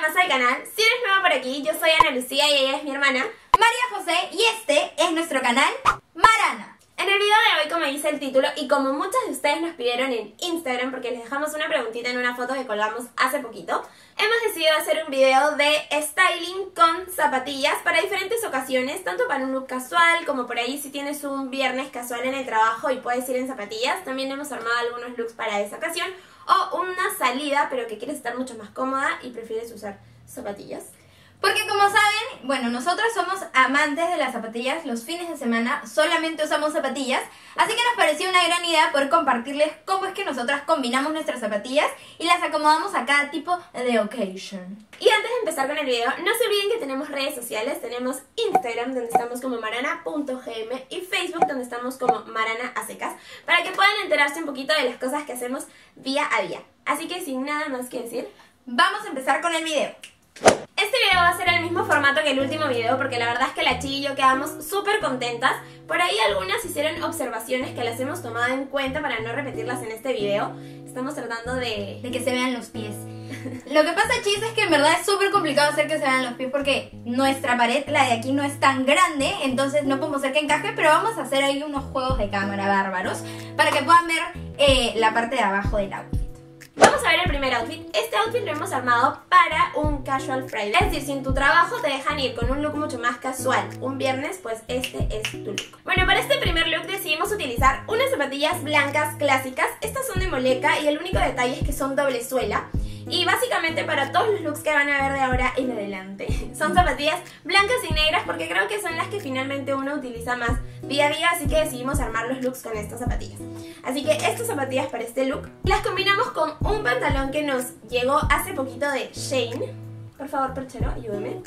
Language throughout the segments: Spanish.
más al canal. Si eres nueva por aquí, yo soy Ana Lucía y ella es mi hermana María José, y este es nuestro canal Marana. En el video de hoy, como dice el título, y como muchas de ustedes nos pidieron en Instagram, porque les dejamos una preguntita en una foto que colgamos hace poquito, hemos decidido hacer un video de styling con zapatillas para diferentes ocasiones, tanto para un look casual, como por ahí si tienes un viernes casual en el trabajo y puedes ir en zapatillas. También hemos armado algunos looks para esa ocasión, o una salida, pero que quieres estar mucho más cómoda y prefieres usar zapatillas. Porque como saben, bueno, nosotros somos amantes de las zapatillas. Los fines de semana solamente usamos zapatillas, así que nos pareció una gran idea poder compartirles cómo es que nosotras combinamos nuestras zapatillas y las acomodamos a cada tipo de occasion. Y antes de empezar con el video, no se olviden que tenemos redes sociales. Tenemos Instagram, donde estamos como marana.gm, y Facebook, donde estamos como marana_a_secas, para que puedan enterarse un poquito de las cosas que hacemos día a día. Así que sin nada más que decir, vamos a empezar con el video. Este video va a ser el mismo formato que el último video, porque la verdad es que la Chi y yo quedamos súper contentas. Por ahí algunas hicieron observaciones que las hemos tomado en cuenta para no repetirlas en este video. Estamos tratando de que se vean los pies. Lo que pasa, chis, es que en verdad es súper complicado hacer que se vean los pies porque nuestra pared, la de aquí, no es tan grande, entonces no podemos hacer que encaje, pero vamos a hacer ahí unos juegos de cámara bárbaros para que puedan ver la parte de abajo del outfit. Vamos a ver el primer outfit. Este outfit lo hemos armado para un casual Friday. Es decir, si en tu trabajo te dejan ir con un look mucho más casual un viernes, pues este es tu look. Bueno, para este primer look decidimos utilizar unas zapatillas blancas clásicas. Estas son de Moleca y el único detalle es que son doble suela. Y básicamente para todos los looks que van a ver de ahora en adelante son zapatillas blancas y negras, porque creo que son las que finalmente uno utiliza más día a día, así que decidimos armar los looks con estas zapatillas. Así que estas zapatillas para este look las combinamos con un pantalón que nos llegó hace poquito de Shein. Por favor, perchero, ayúdeme.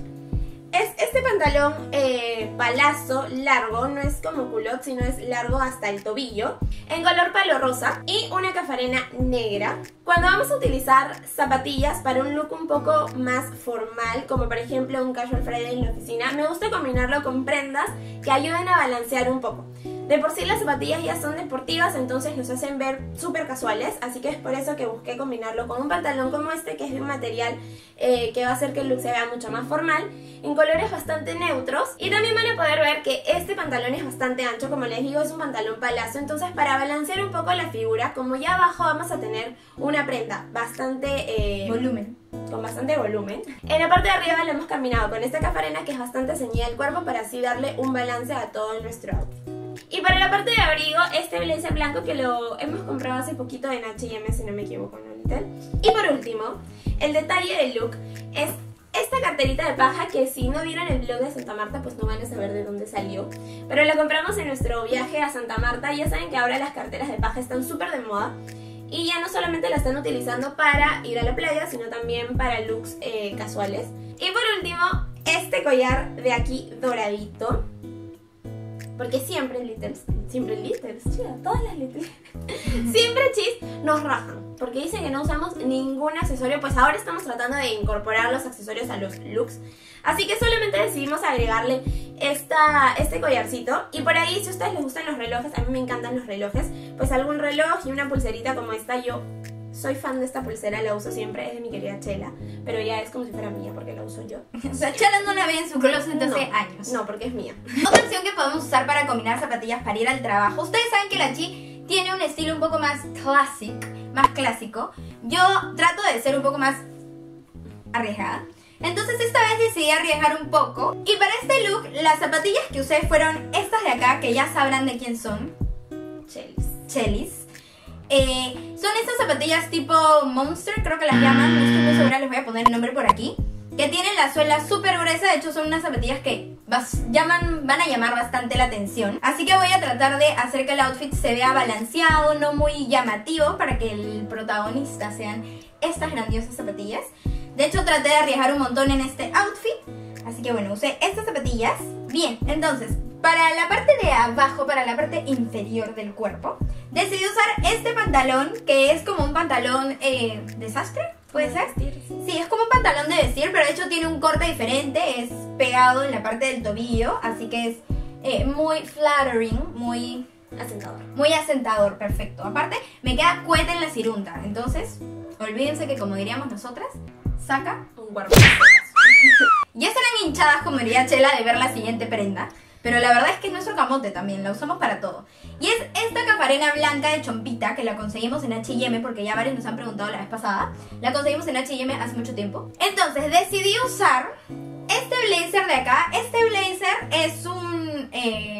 Es este pantalón palazo largo, no es como culot, sino es largo hasta el tobillo, en color palo rosa, y una cafarena negra. Cuando vamos a utilizar zapatillas para un look un poco más formal, como por ejemplo un casual Friday en la oficina, me gusta combinarlo con prendas que ayuden a balancear un poco. De por sí las zapatillas ya son deportivas, entonces nos hacen ver súper casuales, así que es por eso que busqué combinarlo con un pantalón como este, que es de un material que va a hacer que el look se vea mucho más formal, en colores bastante neutros. Y también van a poder ver que este pantalón es bastante ancho, como les digo, es un pantalón palazo, entonces para balancear un poco la figura, como ya abajo vamos a tener una prenda bastante con bastante volumen, en la parte de arriba lo hemos combinado con esta cafarena que es bastante ceñida al cuerpo, para así darle un balance a todo nuestro outfit. Y para la parte de abrigo, este blazer blanco que lo hemos comprado hace poquito en H&M, si no me equivoco, ¿no, Little? Y por último, el detalle del look es esta carterita de paja, que si no vieron el vlog de Santa Marta, pues no van a saber de dónde salió. Pero la compramos en nuestro viaje a Santa Marta. Ya saben que ahora las carteras de paja están súper de moda, y ya no solamente la están utilizando para ir a la playa, sino también para looks casuales. Y por último, este collar de aquí doradito, porque siempre todas las Littles, siempre chis, nos rajan, porque dicen que no usamos ningún accesorio. Pues ahora estamos tratando de incorporar los accesorios a los looks, así que solamente decidimos agregarle este collarcito. Y por ahí, si a ustedes les gustan los relojes, a mí me encantan los relojes, pues algún reloj y una pulserita como esta. Yo soy fan de esta pulsera, la uso siempre, es de mi querida Chela, pero ya es como si fuera mía porque la uso yo. O sea, Chela no la ve en su closet hace años. No, porque es mía. Otra opción que podemos usar para combinar zapatillas para ir al trabajo. Ustedes saben que la Chi tiene un estilo un poco más clásico. Yo trato de ser un poco más arriesgada, entonces esta vez decidí arriesgar un poco. Y para este look, las zapatillas que usé fueron estas de acá, que ya sabrán de quién son. Chelis. Son estas zapatillas tipo Monster, creo que las llaman, no estoy muy segura, les voy a poner el nombre por aquí, que tienen la suela súper gruesa. De hecho son unas zapatillas que van a llamar bastante la atención. Así que voy a tratar de hacer que el outfit se vea balanceado, no muy llamativo, para que el protagonista sean estas grandiosas zapatillas. De hecho traté de arriesgar un montón en este outfit, así que bueno, usé estas zapatillas. Bien, entonces, para la parte de abajo, para la parte inferior del cuerpo, decidí usar este pantalón, que es como un pantalón de sastre, ¿puede ser? Sí, es como un pantalón de vestir, pero de hecho tiene un corte diferente, es pegado en la parte del tobillo, así que es muy flattering, muy asentador, perfecto. Aparte, me queda cuete en la cirunta, entonces, olvídense que, como diríamos nosotras, saca Un cuerpo. Ya estarán hinchadas, como diría Chela, de ver la siguiente prenda. Pero la verdad es que es nuestro camote también, la usamos para todo. Y es esta cafarena blanca de chompita que la conseguimos en H&M, porque ya varios nos han preguntado la vez pasada. La conseguimos en H&M hace mucho tiempo. Entonces decidí usar este blazer de acá. Este blazer es un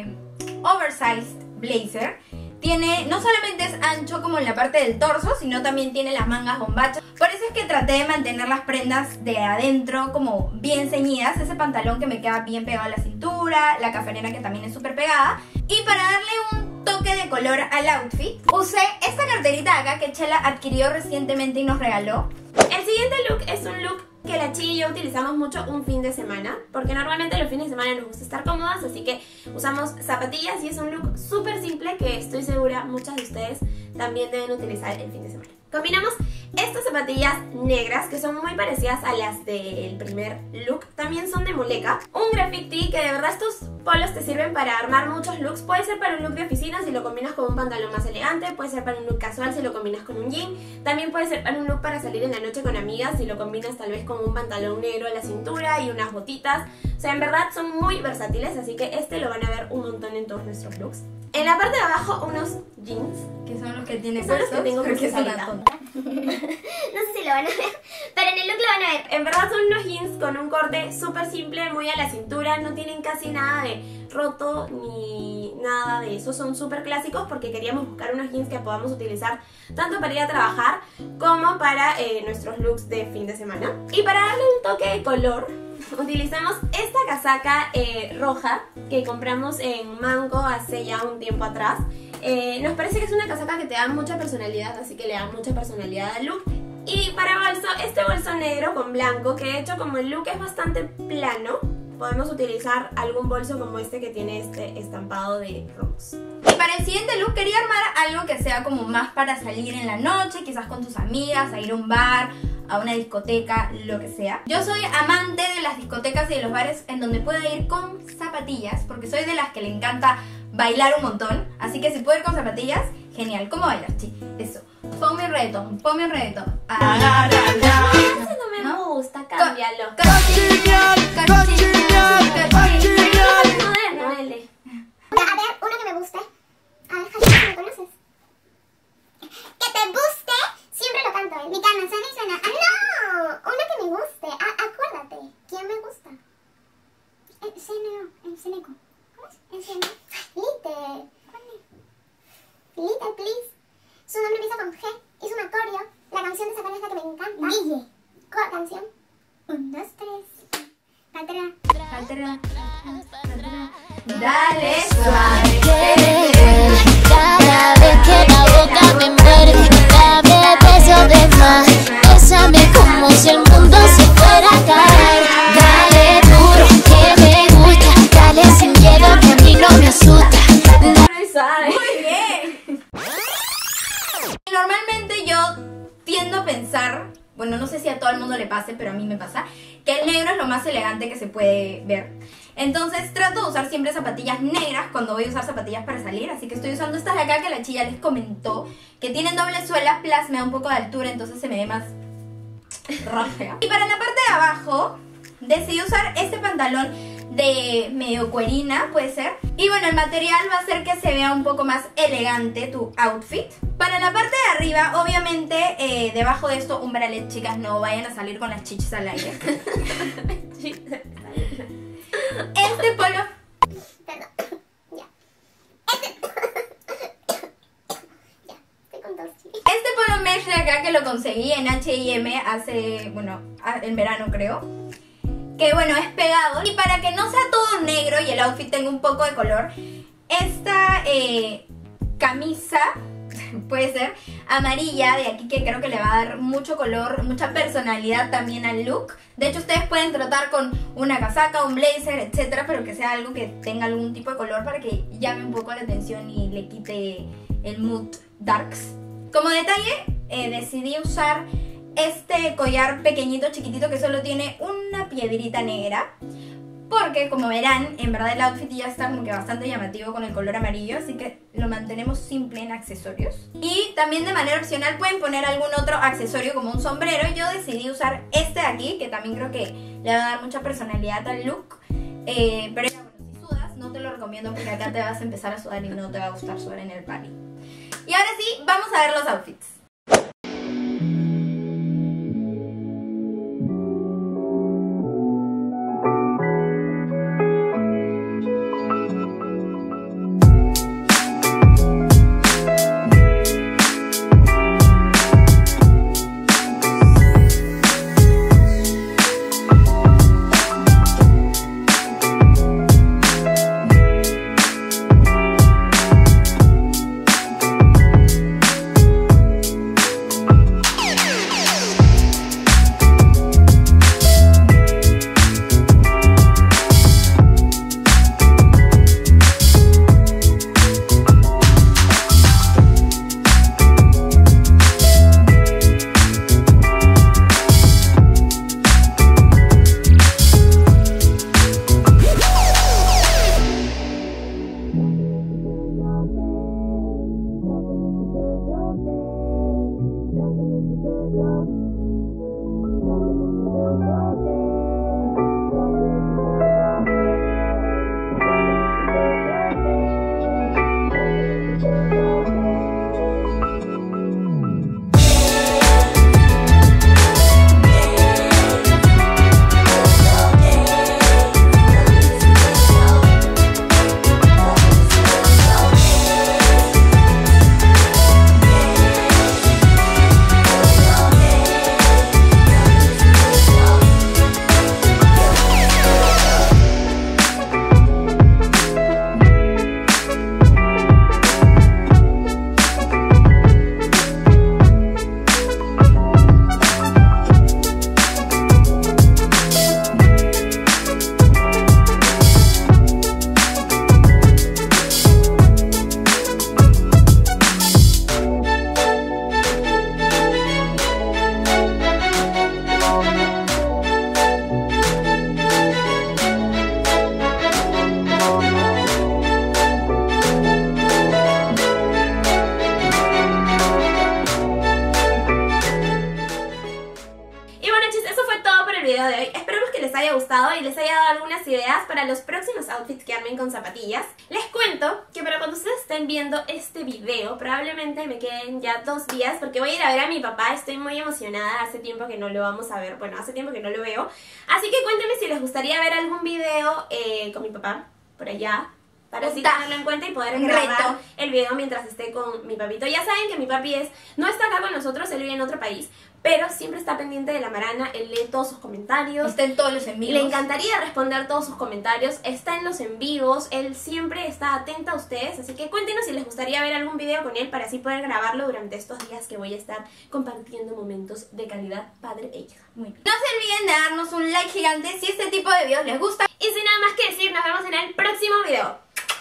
oversized blazer. Tiene, no solamente es ancho como en la parte del torso, sino también tiene las mangas bombachas. Por eso es que traté de mantener las prendas de adentro como bien ceñidas. Ese pantalón que me queda bien pegado a la cintura, la cafarena que también es súper pegada. Y para darle un toque de color al outfit, usé esta carterita de acá que Chela adquirió recientemente y nos regaló. El siguiente look es un look que la Chi y yo utilizamos mucho un fin de semana, porque normalmente los fines de semana nos gusta estar cómodas, así que usamos zapatillas y es un look súper simple que estoy segura muchas de ustedes también deben utilizar el fin de semana. Combinamos estas zapatillas negras que son muy parecidas a las del primer look, también son de muleca, un graffiti que de verdad estos polos te sirven para armar muchos looks. Puede ser para un look de oficina si lo combinas con un pantalón más elegante, puede ser para un look casual si lo combinas con un jean, también puede ser para un look para salir en la noche con amigas si lo combinas tal vez con un pantalón negro a la cintura y unas botitas. O sea, en verdad son muy versátiles, así que este lo van a ver un montón en todos nuestros looks. En la parte de abajo unos jeans, Que son los que tiene son los que tengo porque puestos es una ahorita. tonta. No sé si lo van a ver, pero en el look lo van a ver. En verdad son unos jeans con un corte súper simple, muy a la cintura, no tienen casi nada de roto ni nada de eso, son súper clásicos porque queríamos buscar unos jeans que podamos utilizar tanto para ir a trabajar como para nuestros looks de fin de semana. Y para darle un toque de color, utilizamos esta casaca roja que compramos en Mango hace ya un tiempo atrás. Nos parece que es una casaca que te da mucha personalidad, así que le da mucha personalidad al look. Y para bolso, este bolso negro con blanco, que de hecho como el look es bastante plano, podemos utilizar algún bolso como este que tiene este estampado de romos. Y para el siguiente look quería armar algo que sea como más para salir en la noche, quizás con tus amigas, a ir a un bar, a una discoteca, lo que sea. Yo soy amante de las discotecas y de los bares en donde pueda ir con zapatillas, porque soy de las que le encanta bailar un montón. Así que si puedo ir con zapatillas, genial. ¿Cómo bailas, Chi? Eso. Ponme un reggaetón, ponme un reggaetón. Ese no me gusta, cámbialo. Moderno, L. A ver, uno que me guste. A ver, Jaime, ¿me conoces? Que te guste, siempre lo canto, ¿eh? Mi cama suena y suena. ¡Ah, no! Uno que me guste. Acuérdate. ¿Quién me gusta? El Seneco. ¿Cómo es? El Seneco. Little. ¿Cuál es? Little, please. Su nombre empieza con G. Hizo un acorio. La canción de esa pareja que me encanta. Guille. ¿Cuál canción? 1, 2, 3. Patera. Dale suave. Cada vez que la boca me muerde, dame besos de más. Bésame como si el mundo se fuera a caer. Dale duro, que me gusta. Dale sin miedo, que a mí no me asusta. Muy bien. Normalmente yo tiendo a pensar, bueno, no sé si a todo el mundo le pase, pero a mí me pasa, que el negro es lo más elegante que se puede ver. Entonces trato de usar siempre zapatillas negras cuando voy a usar zapatillas para salir. Así que estoy usando estas de acá que la chilla les comentó, que tienen doble suela, plus me da un poco de altura, entonces se me ve más rápida. Y para la parte de abajo decidí usar este pantalón de medio cuerina, puede ser. Y bueno, el material va a hacer que se vea un poco más elegante tu outfit. Para la parte de arriba, obviamente, debajo de esto, un bralet, chicas, no vayan a salir con las chichis al aire. Este polo... Perdón. Ya. Ya, estoy con tos. Este polo mesh de acá que lo conseguí en H&M hace, bueno, en verano creo. Que bueno, es pegado. Y para que no sea todo negro y el outfit tenga un poco de color, esta camisa puede ser amarilla de aquí, que creo que le va a dar mucho color, mucha personalidad también al look. De hecho, ustedes pueden tratar con una casaca, un blazer, etcétera, pero que sea algo que tenga algún tipo de color para que llame un poco la atención y le quite el mood darks. Como detalle, decidí usar este collar pequeñito, chiquitito, que solo tiene una piedrita negra. porque como verán, en verdad el outfit ya está como que bastante llamativo con el color amarillo, así que lo mantenemos simple en accesorios. Y también de manera opcional pueden poner algún otro accesorio como un sombrero. Yo decidí usar este de aquí, que también creo que le va a dar mucha personalidad al look. Pero ya, bueno, si sudas, no te lo recomiendo porque acá te vas a empezar a sudar y no te va a gustar sudar en el party. Y ahora sí, vamos a ver los outfits. gustado y les haya dado algunas ideas para los próximos outfits que armen con zapatillas. Les cuento que para cuando ustedes estén viendo este video, probablemente me queden ya 2 días porque voy a ir a ver a mi papá. Estoy muy emocionada, hace tiempo que no lo vamos a ver, bueno, hace tiempo que no lo veo. Así que cuéntenme si les gustaría ver algún video con mi papá por allá, para así tenerlo en cuenta y poder grabar el video mientras esté con mi papito. Ya saben que mi papi no está acá con nosotros, él vive en otro país, pero siempre está pendiente de la Marana, él lee todos sus comentarios. Está en todos los en vivos. Le encantaría responder todos sus comentarios, está en los en vivos, él siempre está atento a ustedes, así que cuéntenos si les gustaría ver algún video con él para así poder grabarlo durante estos días que voy a estar compartiendo momentos de calidad padre e hija. Muy bien. No se olviden de darnos un like gigante si este tipo de videos les gusta. Y sin nada más que decir, nos vemos en el próximo video.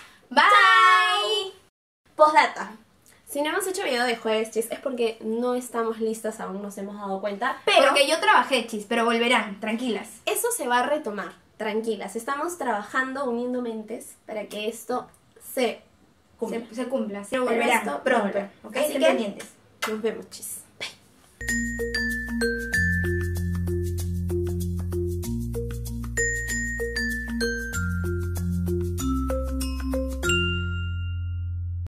Bye. Postdata. Si no hemos hecho video de jueves, chis, es porque no estamos listas, aún nos hemos dado cuenta. Pero porque yo trabajé, chis, pero volverán, tranquilas. Eso se va a retomar, tranquilas. Estamos trabajando, uniendo mentes para que esto se cumpla. Se cumpla, se volverán pronto. ¿Ok? Así que pendientes. Nos vemos, chis. Bye.